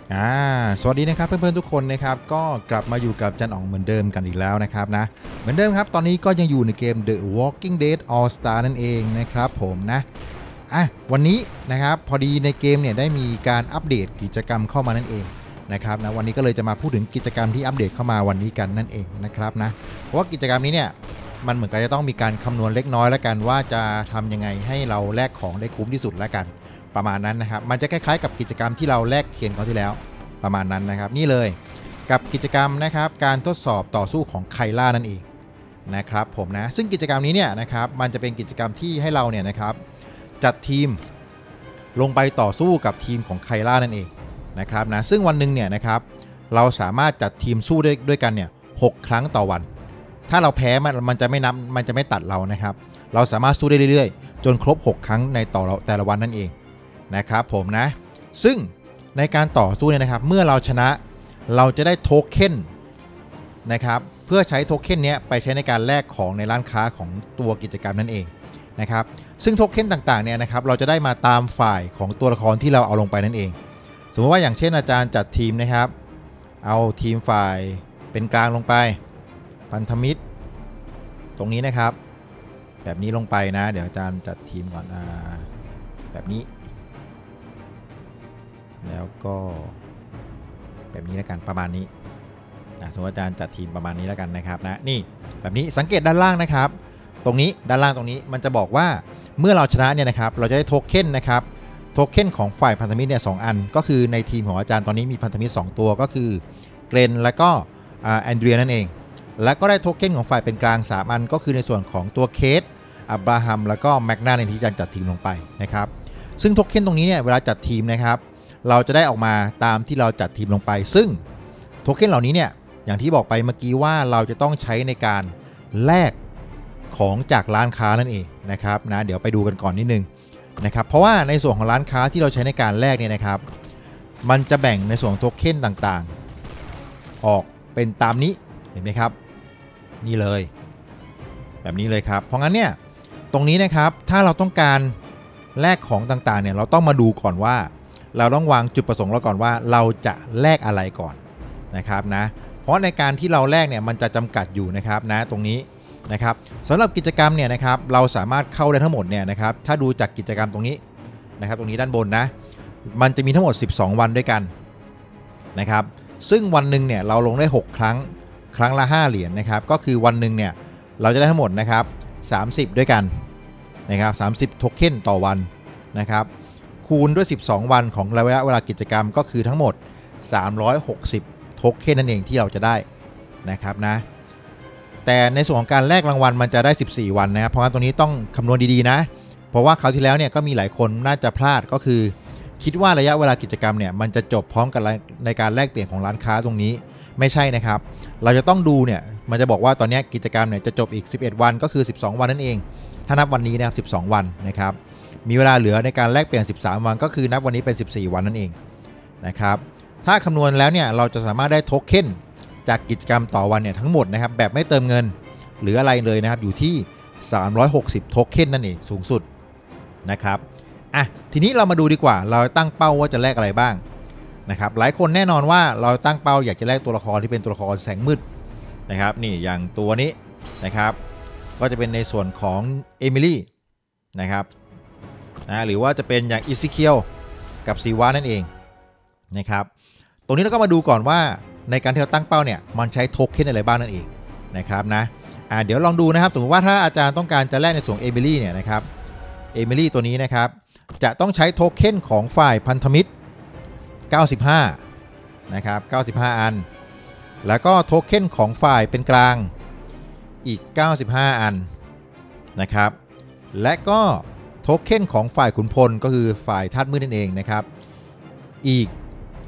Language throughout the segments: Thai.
อ่าสวัสดีนะครับเพื่อนๆทุกคนนะครับก็กลับมาอยู่กับจันอ๋องเหมือนเดิมกันอีกแล้วนะครับนะเหมือนเดิมครับตอนนี้ก็ยังอยู่ในเกม The Walking Dead All Star นั่นเองนะครับผมนะวันนี้นะครับพอดีในเกมเนี่ยได้มีการอัปเดตกิจกรรมเข้ามานั่นเองนะครับนะวันนี้ก็เลยจะมาพูดถึงกิจกรรมที่อัปเดตเข้ามาวันนี้กันนั่นเองนะครับนะเพราะว่ากิจกรรมนี้เนี่ยมันเหมือนกับจะต้องมีการคำนวณเล็กน้อยแล้วกันว่าจะทำยังไงให้เราแลกของได้คุ้มที่สุดแล้วกันประมาณนั้นนะครับมันจะคล้ายๆกับกิจกรรมที่เราแลกเทียนเขาที่แล้วประมาณนั้นนะครับนี่เลยกับกิจกรรมนะครับการทดสอบต่อสู้ของไคล่านั่นเองนะครับผมนะซึ่งกิจกรรมนี้เนี่ยนะครับมันจะเป็นกิจกรรมที่ให้เราเนี่ยนะครับจัดทีมลงไปต่อสู้กับทีมของไคล่านั่นเองนะครับนะซึ่งวันหนึ่งเนี่ยนะครับเราสามารถจัดทีมสู้ด้วยกันเนี่ย6 ครั้งต่อวันถ้าเราแพ้มันจะไม่นับมันจะไม่ตัดเรานะครับเราสามารถสู้ได้เรื่อยๆจนครบ6 ครั้งในแต่ละวันนั่นเองนะครับผมนะซึ่งในการต่อสู้เนี่ยนะครับเมื่อเราชนะเราจะได้โทเค็นนะครับเพื่อใช้โทเค็นนี้ไปใช้ในการแลกของในร้านค้าของตัวกิจกรรมนั่นเองนะครับซึ่งโทเค็นต่างๆเนี่ยนะครับเราจะได้มาตามฝ่ายของตัวละครที่เราเอาลงไปนั่นเองสมมติว่าอย่างเช่นอาจารย์จัดทีมนะครับเอาทีมฝ่ายเป็นกลางลงไปพันธมิตรตรงนี้นะครับแบบนี้ลงไปนะเดี๋ยวอาจารย์จัดทีมก่อนแบบนี้แล้วก็แบบนี้แล้วกันประมาณนี้สมมติอาจารย์จัดทีมประมาณนี้แล้วกันนะครับนะนี่แบบนี้สังเกตด้านล่างนะครับตรงนี้ด้านล่างตรงนี้มันจะบอกว่าเมื่อเราชนะเนี่ยนะครับเราจะได้โทเค็นนะครับโทเค็นของฝ่ายพันธมิตรเนี่ย2 อันก็คือในทีมของอาจารย์ตอนนี้มีพันธมิตร2 ตัวก็คือเกรนและก็แอนเดรียนั่นเองแล้วก็ได้โทเค็นของฝ่ายเป็นกลาง3 อันก็คือในส่วนของตัวเคสอับราฮัมแล้วก็แมกนาในที่อาจารย์จัดทีมลงไปนะครับซึ่งโทเค็นตรงนี้เนี่ยเวลาจัดทีมนะครับเราจะได้ออกมาตามที่เราจัดทีมลงไปซึ่งโทเค็นเหล่านี้เนี่ยอย่างที่บอกไปเมื่อกี้ว่าเราจะต้องใช้ในการแลกของจากร้านค้านั่นเองนะครับนะเดี๋ยวไปดูกันก่อนนิดนึงนะครับเพราะว่าในส่วนของร้านค้าที่เราใช้ในการแลกเนี่ยนะครับมันจะแบ่งในส่วนโทเค็นต่างๆออกเป็นตามนี้เห็นไหมครับนี่เลยแบบนี้เลยครับเพราะงั้นเนี่ยตรงนี้นะครับถ้าเราต้องการแลกของต่างๆเนี่ยเราต้องมาดูก่อนว่าเราต้องวางจุดประสงค์เราก่อนว่าเราจะแลกอะไรก่อนนะครับนะเพราะในการที่เราแลกเนี่ยมันจะจำกัดอยู่นะครับนะตรงนี้นะครับสำหรับกิจกรรมเนี่ยนะครับเราสามารถเข้าได้ทั้งหมดเนี่ยนะครับถ้าดูจากกิจกรรมตรงนี้นะครับตรงนี้ด้านบนนะมันจะมีทั้งหมด12 วันด้วยกันนะครับซึ่งวันหนึ่งเนี่ยเราลงได้6 ครั้งครั้งละ5 เหรียญนะครับก็คือวันหนึ่งเนี่ยเราจะได้ทั้งหมดนะครับ30ด้วยกันนะครับ30โทเค็นต่อวันนะครับคูณด้วย12 วันของระยะเวลากิจกรรมก็คือทั้งหมด360โทเค็นนั่นเองที่เราจะได้นะครับนะแต่ในส่วนของการแลกรางวัลมันจะได้14 วันนะครับเพราะงั้นตรงนี้ต้องคำนวณดีๆนะเพราะว่าคราวที่แล้วเนี่ยก็มีหลายคนน่าจะพลาดก็คือคิดว่าระยะเวลากิจกรรมเนี่ยมันจะจบพร้อมกันในการแลกเปลี่ยนของร้านค้าตรงนี้ไม่ใช่นะครับเราจะต้องดูเนี่ยมันจะบอกว่าตอนนี้กิจกรรมเนี่ยจะจบอีก11 วันก็คือ12 วันนั่นเองถ้านับวันนี้นะครับ12 วันนะครับมีเวลาเหลือในการแลกเปลี่ยน13 วันก็คือนับวันนี้เป็น14 วันนั่นเองนะครับถ้าคำนวณแล้วเนี่ยเราจะสามารถได้โทเค็นจากกิจกรรมต่อวันเนี่ยทั้งหมดนะครับแบบไม่เติมเงินหรืออะไรเลยนะครับอยู่ที่360โทเค็นนั่นเองสูงสุดนะครับทีนี้เรามาดูดีกว่าเราตั้งเป้าว่าจะแลกอะไรบ้างนะครับหลายคนแน่นอนว่าเราตั้งเป้าอยากจะแลกตัวละครที่เป็นตัวละครแสงมืดนะครับนี่อย่างตัวนี้นะครับก็จะเป็นในส่วนของเอมิลี่นะครับหรือว่าจะเป็นอย่างอิซิเคียวกับซีวานั่นเองนะครับตรงนี้เราก็มาดูก่อนว่าในการที่เราตั้งเป้าเนี่ยมันใช้โทเค็นอะไรบ้างนั่นเองนะครับนะเดี๋ยวลองดูนะครับสมมติว่าถ้าอาจารย์ต้องการจะแลกในส่วนเอมิลี่เนี่ยนะครับเอมิลี่ตัวนี้นะครับจะต้องใช้โทเค็นของฝ่ายพันธมิตร95นะครับ95 อันแล้วก็โทเค็นของฝ่ายเป็นกลางอีก95 อันนะครับและก็โทเค็นของฝ่ายขุนพลก็คือฝ่ายธาตุมืดนั่นเองนะครับอีก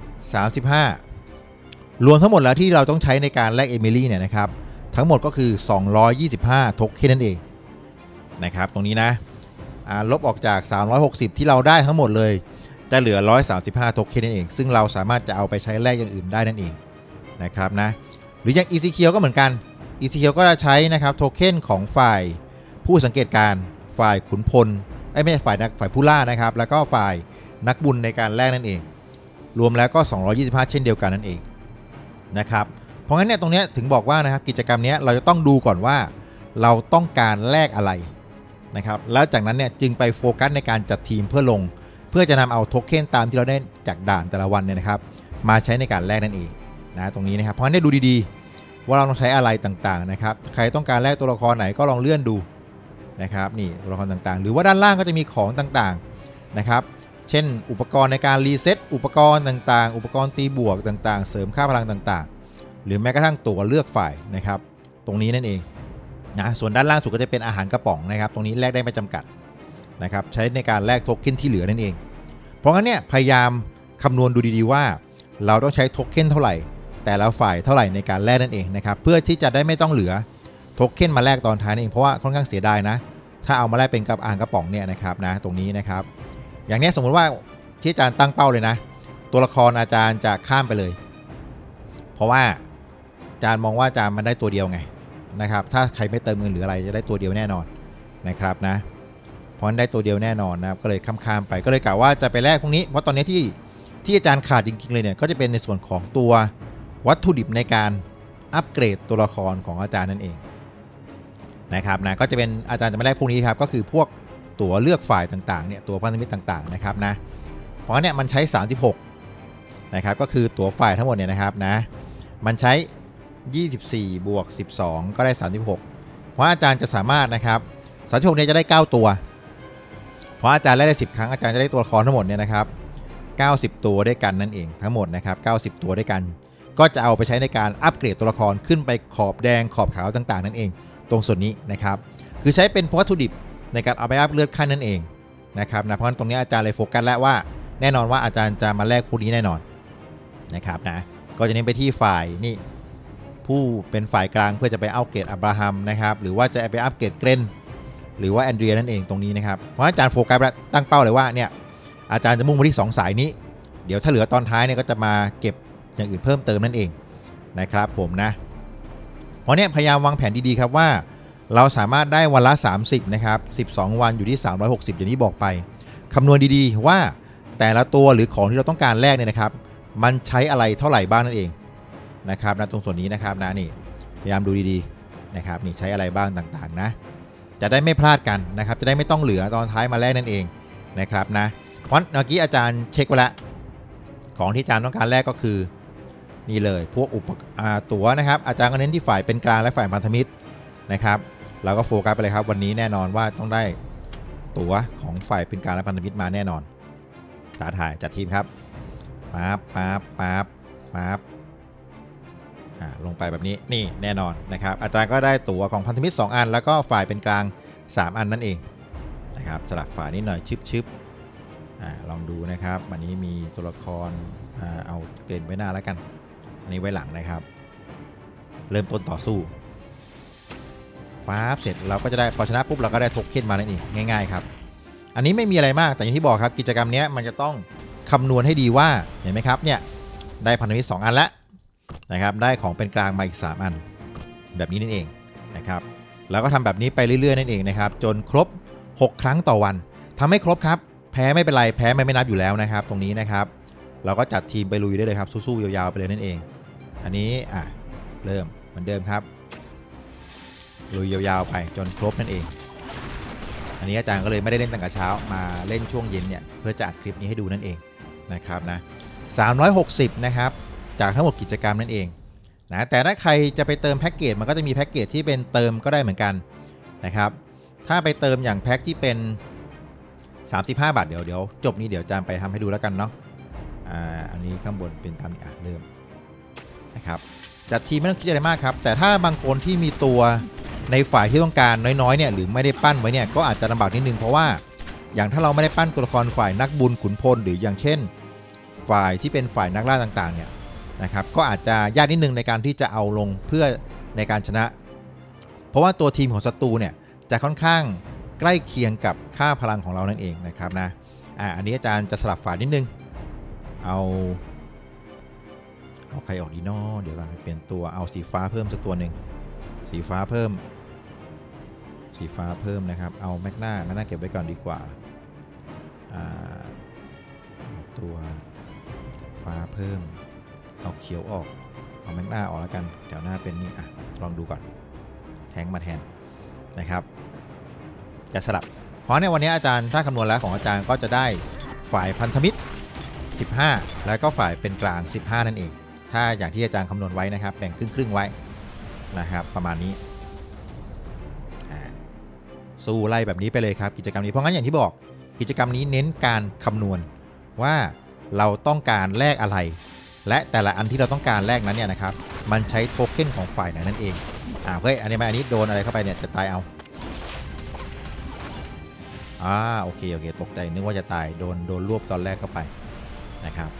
35รวมทั้งหมดแล้วที่เราต้องใช้ในการแลกเอมิลี่เนี่ยนะครับทั้งหมดก็คือ225โทเค็นนั่นเองนะครับตรงนี้นะลบออกจาก360ที่เราได้ทั้งหมดเลยจะเหลือ135โทเค็นนั่นเองซึ่งเราสามารถจะเอาไปใช้แลกอย่างอื่นได้นั่นเองนะครับนะหรืออย่างอีซีเคียวก็เหมือนกันอีซีเคียวก็จะใช้นะครับโทเค็นของฝ่ายผู้สังเกตการฝ่ายขุนพลไม่ใช่ฝ่ายผู้ล่านะครับแล้วก็ฝ่ายนักบุญในการแลกนั่นเองรวมแล้วก็225เช่นเดียวกันนั่นเองนะครับเพราะงั้นเนี่ยตรงนี้ถึงบอกว่านะครับกิจกรรมนี้เราจะต้องดูก่อนว่าเราต้องการแลกอะไรนะครับแล้วจากนั้นเนี่ยจึงไปโฟกัสในการจัดทีมเพื่อลงเพื่อจะนำเอาโทเค็นตามที่เราได้จากด่านแต่ละวันเนี่ยนะครับมาใช้ในการแลกนั่นเองนะตรงนี้นะครับเพราะงั้นได้ดูดีๆว่าเราต้องใช้อะไรต่างๆนะครับใครต้องการแลกตัวละครไหนก็ลองเลื่อนดูนะครับนี่ตัวละครต่างๆหรือว่าด้านล่างก็จะมีของต่างๆนะครับเช่นอุปกรณ์ในการรีเซ็ตอุปกรณ์ต่างๆอุปกรณ์ตีบวกต่างๆเสริมค่าพลังต่างๆหรือแม้กระทั่งตัวเลือกฝ่ายนะครับตรงนี้นั่นเองนะส่วนด้านล่างสุดก็จะเป็นอาหารกระป๋องนะครับตรงนี้แลกได้ไม่จำกัดนะครับใช้ในการแลกโทเค็นที่เหลือนั่นเองเพราะงั้นเนี่ยพยายามคำนวณดูดีๆว่าเราต้องใช้โทเค็นเท่าไหร่แต่ละฝ่ายเท่าไหร่ในการแลกนั่นเองนะครับเพื่อที่จะได้ไม่ต้องเหลือโทเค็นมาแลกตอนท้ายนั่นเองเพราะว่าค่อนข้างเสียดายนะถ้าเอามาแลกเป็นกับอาหารกระป๋องเนี่ยนะครับนะตรงนี้นะครับอย่างนี้สมมุติว่าที่อาจารย์ตั้งเป้าเลยนะตัวละครอาจารย์จะข้ามไปเลยเพราะว่าอาจารย์มองว่าอาจารย์มันได้ตัวเดียวไงนะครับถ้าใครไม่เติมเงินหรืออะไรจะได้ตัวเดียวแน่นอนนะครับนะเพราะได้ตัวเดียวแน่นอนนะครับก็เลยข้ามไปก็เลยกะว่าจะไปแลกพวกนี้เพราะตอนนี้ที่อาจารย์ขาดจริงๆเลยเนี่ยก็จะเป็นในส่วนของตัววัตถุดิบในการอัปเกรดตัวละครของอาจารย์นั่นเองนะครับนะก็จะเป็นอาจารย์จะไม่แลกพวกนี้ครับก็คือพวกตัวเลือกฝ่ายต่างๆเนี่ยตัวพันธมิตรต่างๆนะครับนะเพราะเนี่ยมันใช้36นะครับก็คือตัวฝ่ายทั้งหมดเนี่ยนะครับนะมันใช้24บวก12ก็ได้36เพราะอาจารย์จะสามารถนะครับ36เนี่ยจะได้9ตัวเพราะอาจารย์ได้10ครั้งอาจารย์จะได้ตัวละครทั้งหมดเนี่ยนะครับ90ตัวด้วยกันนั่นเองทั้งหมดนะครับ90ตัวด้วยกันก็จะเอาไปใช้ในการอัปเกรดตัวละครขึ้นไปขอบแดงขอบขาวต่างๆนั่นเองตรงส่วนนี้นะครับคือใช้เป็นวัตถุดิบในการเอาไปอัพเลือดขั้นนั่นเองนะครับนะเพราะฉะนั้นตรงนี้อาจารย์เลยโฟกัสแล้วว่าแน่นอนว่าอาจารย์จะมาแลกคู่นี้แน่นอนนะครับนะก็จะเน้นไปที่ฝ่ายนี่ผู้เป็นฝ่ายกลางเพื่อจะไปอัปเกรดอับราฮัมนะครับหรือว่าจะไปอัปเกรดเกรนหรือว่าแอนเดรียนั่นเองตรงนี้นะครับเพราะอาจารย์โฟกัสและตั้งเป้าเลยว่าเนี่ยอาจารย์จะมุ่งไปที่2สายนี้เดี๋ยวถ้าเหลือตอนท้ายเนี่ยก็จะมาเก็บอย่างอื่นเพิ่มเติมนั่นเองนะครับผมนะเพราะเนี่ยพยายามวางแผนดีๆครับว่าเราสามารถได้วันละ30นะครับ12วันอยู่ที่360อย่างที่บอกไปคำนวณดีๆว่าแต่ละตัวหรือของที่เราต้องการแลกเนี่ยนะครับมันใช้อะไรเท่าไหร่บ้างนั่นเองนะครับนะตรงส่วนนี้นะครับนะนี่พยายามดูดีๆนะครับนี่ใช้อะไรบ้างต่างๆนะจะได้ไม่พลาดกันนะครับจะได้ไม่ต้องเหลือตอนท้ายมาแลกนั่นเองนะครับนะเพราะเมื่อกี้อาจารย์เช็คไว้แล้วของที่อาจารย์ต้องการแลกก็คือนี่เลยพวกตั๋วนะครับอาจารย์ก็เน้นที่ฝ่ายเป็นกลางและฝ่ายพันธมิตรนะครับเราก็โฟกัสไปเลยครับวันนี้แน่นอนว่าต้องได้ตั๋วของฝ่ายเป็นกลางและพันธมิตรมาแน่นอนท้าทายจัดทีมครับปั๊บลงไปแบบนี้นี่แน่นอนนะครับอาจารย์ก็ได้ตั๋วของพันธมิตร2อันแล้วก็ฝ่ายเป็นกลาง3อันนั่นเองนะครับสลับฝ่ายนิดหน่อยชึบลองดูนะครับวันนี้มีตัวละครเอาเกรนไว้หน้าแล้วกันอันนี้ไว้หลังนะครับเริ่มต้นต่อสู้ฟ้าเสร็จเราก็จะได้พอชนะปุ๊บเราก็ได้โทเค็นมานั่นเองง่ายๆครับอันนี้ไม่มีอะไรมากแต่อย่างที่บอกครับกิจกรรมนี้มันจะต้องคำนวณให้ดีว่าเห็นไหมครับเนี่ยได้พันธมิตร2อันแล้วนะครับได้ของเป็นกลางมาอีก3อันแบบนี้นั่นเองนะครับแล้วก็ทำแบบนี้ไปเรื่อยๆนั่นเองนะครับจนครบ6ครั้งต่อวันทำให้ครบครับแพ้ไม่เป็นไรแพ้ไม่นับอยู่แล้วนะครับตรงนี้นะครับเราก็จัดทีมไปลุยได้เลยครับสู้ๆยาวๆไปเลยนั่นเองอันนี้เริ่มเหมือนเดิมครับลุยยาวๆไปจนครบนั่นเองอันนี้อาจารย์ก็เลยไม่ได้เล่นตั้งแต่เช้ามาเล่นช่วงเย็นเนี่ยเพื่อจะอัดคลิปนี้ให้ดูนั่นเองนะครับนะ360นะครับจากทั้งหมดกิจกรรมนั่นเองนะแต่ถ้าใครจะไปเติมแพ็กเกจมันก็จะมีแพ็กเกจที่เป็นเติมก็ได้เหมือนกันนะครับถ้าไปเติมอย่างแพ็กที่เป็น35 บาทเดี๋ยวจบนี้เดี๋ยวอาจารย์ไปทำให้ดูแล้วกันเนาะอันนี้ข้างบนเป็นตามนี้เริ่มนะครับจัดทีมไม่ต้องคิดอะไรมากครับแต่ถ้าบางคนที่มีตัวในฝ่ายที่ต้องการน้อยๆเนี่ยหรือไม่ได้ปั้นไว้เนี่ยก็อาจจะลำบากนิดนึงเพราะว่าอย่างถ้าเราไม่ได้ปั้นตัวละครฝ่ายนักบุญขุนพลหรืออย่างเช่นฝ่ายที่เป็นฝ่ายนักล่าต่างๆเนี่ยนะครับก็อาจจะยากนิดนึงในการที่จะเอาลงเพื่อในการชนะเพราะว่าตัวทีมของศัตรูเนี่ยจะค่อนข้างใกล้เคียงกับค่าพลังของเรานั่นเองนะครับนะอันนี้อาจารย์จะสลับฝ่ายนิดนึงเอาใครออกดีนอเดี๋ยวกันเปลี่ยนตัวเอาสีฟ้าเพิ่มสักตัวหนึ่งสีฟ้าเพิ่มนะครับเอาแมกนาเก็บไว้ก่อนดีกว่าตัวไฟฟ้าเพิ่มเอาเขียวออกเอาแมกนาออกแล้วกันแถวหน้าเป็นนี่ลองดูก่อนแทงมาแทนนะครับจะสลับเพราะในวันนี้อาจารย์ถ้าคำนวณแล้วของอาจารย์ก็จะได้ฝ่ายพันธมิตร15แล้วก็ฝ่ายเป็นกลาง15นั่นเองถ้าอย่างที่อาจารย์คำนวณไว้นะครับแบ่งครึ่งไว้นะครับประมาณนี้สู้ไล่แบบนี้ไปเลยครับกิจกรรมนี้เพราะงั้นอย่างที่บอกกิจกรรมนี้เน้นการคำนวณว่าเราต้องการแลกอะไรและแต่ละอันที่เราต้องการแลกนั้นเนี่ยนะครับมันใช้โทเค็นของฝ่ายไหนนั่นเองเฮ้ยอันนี้โดนอะไรเข้าไปเนี่ยจะตายเอาโอเคตกใจนึกว่าจะตายโดนรวบตอนแรกเข้าไปนะครับ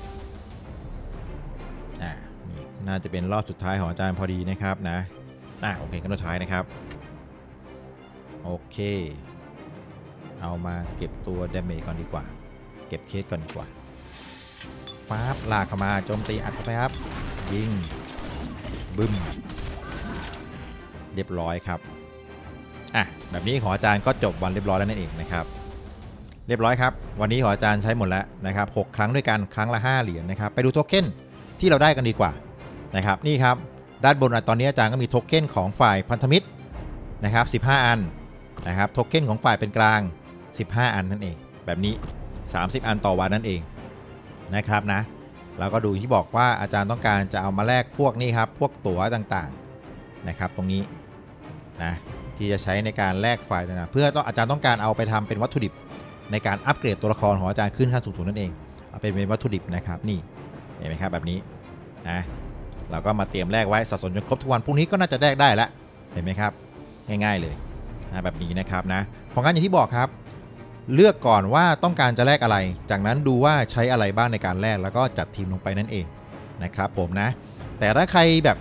นี่น่าจะเป็นรอบสุดท้ายของอาจารย์พอดีนะครับนะโอเคกันสุดท้ายนะครับโอเคเอามาเก็บตัวดาเมจก่อนดีกว่าเก็บเคสก่อนดีกว่าฟ้าลากเข้ามาโจมตีอัดเข้าไปครับยิงบึ้มเรียบร้อยครับแบบนี้ของอาจารย์ก็จบวันเรียบร้อยแล้วนั่นเองนะครับเรียบร้อยครับวันนี้ของอาจารย์ใช้หมดแล้วนะครับ6ครั้งด้วยกันครั้งละ5เหรียญนะครับไปดูโทเค็นที่เราได้กันดีกว่านะครับนี่ครับด้านบนตอนนี้อาจารย์ก็มีโทเค็นของฝ่ายพันธมิตรนะครับ15อันนะครับโทเค็นของฝ่ายเป็นกลาง15อันนั่นเองแบบนี้30อันต่อวันนั่นเองนะครับนะเราก็ดูที่บอกว่าอาจารย์ต้องการจะเอามาแลกพวกนี้ครับพวกตั๋วต่างๆนะครับตรงนี้นะที่จะใช้ในการแลกไฟล์ต่างๆเพื่ออาจารย์ต้องการเอาไปทำเป็นวัตถุดิบในการอัปเกรดตัวละครของอาจารย์ขึ้นขั้นสูงๆนั่นเองเอาเป็นวัตถุดิบนะครับนี่เห็นไหมครับแบบนี้เราก็มาเตรียมแลกไว้สะสมจนครบทุกวันพรุ่งนี้ก็น่าจะแลกได้แล้วเห็นไหมครับง่ายๆเลยแบบนี้นะครับนะเพราะงั้นอย่างที่บอกครับเลือกก่อนว่าต้องการจะแลกอะไรจากนั้นดูว่าใช้อะไรบ้างในการแลกแล้วก็จัดทีมลงไปนั่นเองนะครับผมนะแต่ถ้าใครแบบ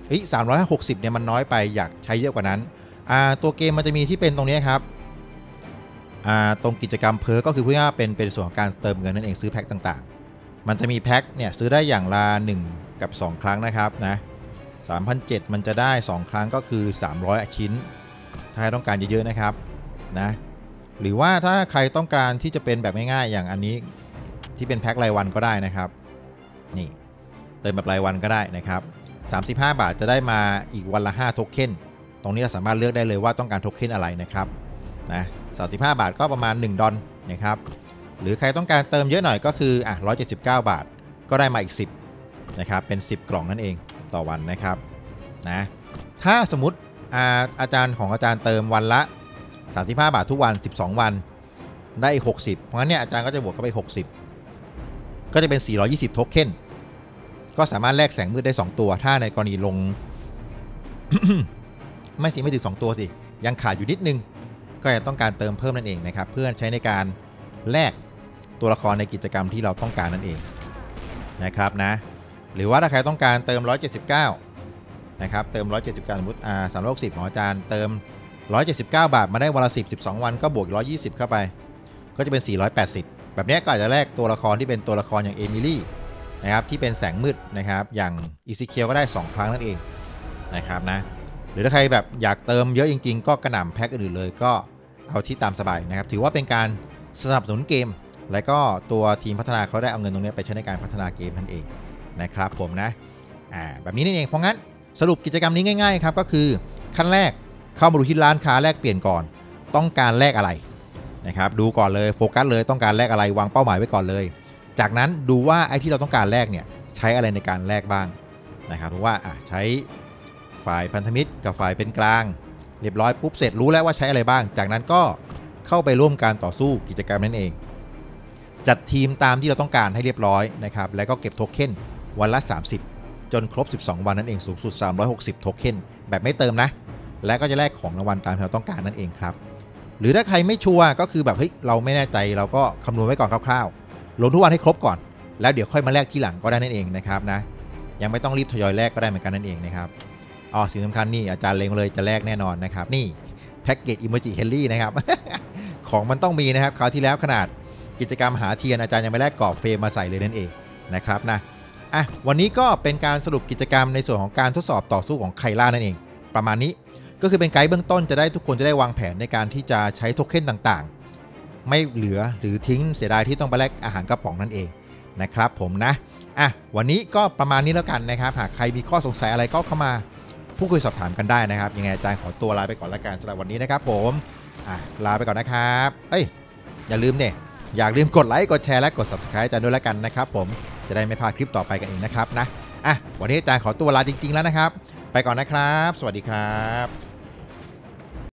360เนี่ยมันน้อยไปอยากใช้เยอะกว่านั้นตัวเกมมันจะมีที่เป็นตรงนี้ครับตรงกิจกรรมเพิร์กก็คือเพื่อเป็นส่วนของการเติมเงินนั่นเองซื้อแพ็คต่างๆมันจะมีแพ็คเนี่ยซื้อได้อย่างละ1 กับ 2 ครั้งนะครับนะ3,700มันจะได้2ครั้งก็คือ300ชิ้นถ้าต้องการเยอะๆนะครับนะหรือว่าถ้าใครต้องการที่จะเป็นแบบง่ายๆอย่างอันนี้ที่เป็นแพ็ครายวันก็ได้นะครับนี่เติมแบบรายวันก็ได้นะครับ35 บาทจะได้มาอีกวันละ5โทเค็นตรงนี้เราสามารถเลือกได้เลยว่าต้องการโทเค็นอะไรนะครับนะ35 บาทก็ประมาณ1 ดอลนะครับหรือใครต้องการเติมเยอะหน่อยก็คือ179 บาทก็ได้มาอีก10นะครับเป็น10กล่องนั่นเองต่อวันนะครับนะถ้าสมมติอาจารย์ของอาจารย์เติมวันละ35 บาททุกวัน12วันได้60เพราะงั้นเนี่ยอาจารย์ก็จะบวกเข้าไป60ก็จะเป็น420โทเค็นก็สามารถแลกแสงมืดได้2ตัวถ้าในกรณีลง ไม่ถึง2ตัวสิยังขาดอยู่นิดนึงก็จะต้องการเติมเพิ่มนั่นเองนะครับเพื่อใช้ในการแลกตัวละครในกิจกรรมที่เราต้องการนั่นเองนะครับนะหรือว่าถ้าใครต้องการเติม179นะครับเติม179สมมติ360ของอาจารย์เติม179 บาทมาได้วันละ12วันก็บวก120เข้าไปก็จะเป็น480แบบนี้ก็อาจจะแลกตัวละครที่เป็นตัวละครอย่างเอมิลี่นะครับที่เป็นแสงมืดนะครับอย่างอีซิเคียวก็ได้2ครั้งนั่นเองนะครับนะหรือถ้าใครแบบอยากเติมเยอะจริงๆก็กระหน่ำแพ็คอื่นๆเลยก็เอาที่ตามสบายนะครับถือว่าเป็นการสนับสนุนเกมและก็ตัวทีมพัฒนาเขาได้เอาเงินตรงนี้ไปใช้ในการพัฒนาเกมนั่นเองนะครับผมนะแบบนี้นั่นเองเพราะงั้นสรุปกิจกรรมนี้ง่ายๆครับก็คือขั้นแรกเข้ามาดูที่ร้านค้าแลกเปลี่ยนก่อนต้องการแลกอะไรนะครับดูก่อนเลยโฟกัสเลยต้องการแลกอะไรวางเป้าหมายไว้ก่อนเลยจากนั้นดูว่าไอ้ที่เราต้องการแลกเนี่ยใช้อะไรในการแลกบ้างนะครับเพราะว่าใช้ฝ่ายพันธมิตรกับฝ่ายเป็นกลางเรียบร้อยปุ๊บเสร็จรู้แล้วว่าใช้อะไรบ้างจากนั้นก็เข้าไปร่วมการต่อสู้กิจกรรมนั่นเองจัดทีมตามที่เราต้องการให้เรียบร้อยนะครับแล้วก็เก็บโทเค็นวันละ30จนครบ12วันนั่นเองสูงสุด360โทเค็นแบบไม่เติมนะและก็จะแลกของรางวัลตามที่เราต้องการนั่นเองครับหรือถ้าใครไม่ชัวร์ก็คือแบบเฮ้ยเราไม่แน่ใจเราก็คำนวณไว้ก่อนคร่าวๆลงทุกวันให้ครบก่อนแล้วเดี๋ยวค่อยมาแลกที่หลังก็ได้นั่นเองนะครับนะยังไม่ต้องรีบทยอยแลกก็ได้เหมือนกันนั่นเองนะครับสิ่งสำคัญนี่อาจารย์เล็งเลยจะแลกแน่นอนนะครับนี่แพ็กเกจอิโมจิเฮลลี่นะครับ ของมันต้องมีนะครับคราวที่แล้วขนาดกิจกรรมหาเทียนอาจารย์ยังไม่แลกกรอบเฟรมมาใส่เลยนั่นเองนะครับนะวันนี้ก็เป็นการสรุปกิจกรรมในส่วนของการทดสอบต่อสู้ของไคล่านั่นเองประมาณนี้ก็คือเป็นไกด์เบื้องต้นจะได้ทุกคนจะได้วางแผนในการที่จะใช้โทเค็นต่างๆไม่เหลือหรือทิ้งเสียดายที่ต้องไปแลกอาหารกระป๋องนั่นเองนะครับผมนะวันนี้ก็ประมาณนี้แล้วกันนะครับหากใครมีข้อสงสัยอะไรก็เข้ามาพูดคุยสอบถามกันได้นะครับยังไงอาจารย์ขอตัวลาไปก่อนละกันสำหรับวันนี้นะครับผมลาไปก่อนนะครับอย่าลืมเนี่ยอยากลืมกดไลค์กดแชร์และกด Subscribe อาจารย์ด้วยละกันนะครับผมจะได้ไม่พลาดคลิปต่อไปกันอีกนะครับนะวันนี้อาจารย์ขอตัวลาจริงๆแล้วนะครับไปก่อนนะครับสวัสดีครับ